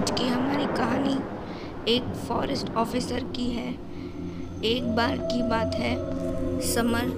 आज की हमारी कहानी एक फॉरेस्ट ऑफिसर की है। एक बार की बात है, समर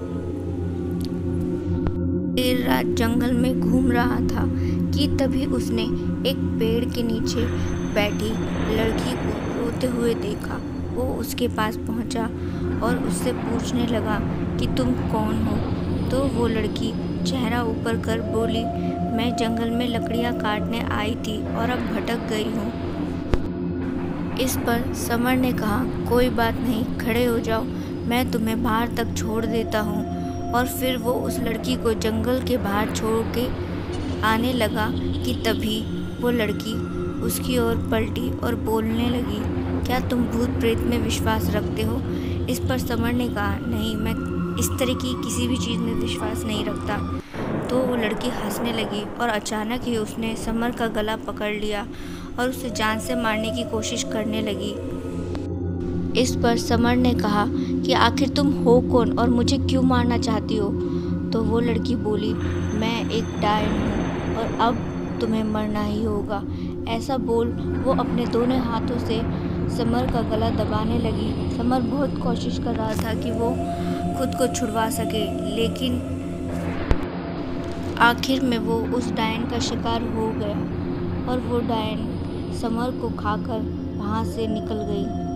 देर रात जंगल में घूम रहा था कि तभी उसने एक पेड़ के नीचे बैठी लड़की को रोते हुए देखा। वो उसके पास पहुंचा और उससे पूछने लगा कि तुम कौन हो। तो वो लड़की चेहरा ऊपर कर बोली, मैं जंगल में लकड़ियां काटने आई थी और अब भटक गई हूँ। इस पर समर ने कहा, कोई बात नहीं, खड़े हो जाओ, मैं तुम्हें बाहर तक छोड़ देता हूँ। और फिर वो उस लड़की को जंगल के बाहर छोड़ के आने लगा कि तभी वो लड़की उसकी ओर पलटी और बोलने लगी, क्या तुम भूत प्रेत में विश्वास रखते हो? इस पर समर ने कहा, नहीं, मैं इस तरह की किसी भी चीज़ में विश्वास नहीं रखता। तो वो लड़की हंसने लगी और अचानक ही उसने समर का गला पकड़ लिया और उसे जान से मारने की कोशिश करने लगी। इस पर समर ने कहा कि आखिर तुम हो कौन और मुझे क्यों मारना चाहती हो? तो वो लड़की बोली, मैं एक डायन हूँ और अब तुम्हें मरना ही होगा। ऐसा बोल वो अपने दोनों हाथों से समर का गला दबाने लगी। समर बहुत कोशिश कर रहा था कि वो खुद को छुड़वा सके, लेकिन आखिर में वो उस डायन का शिकार हो गया और वो डायन समर को खाकर वहाँ से निकल गई।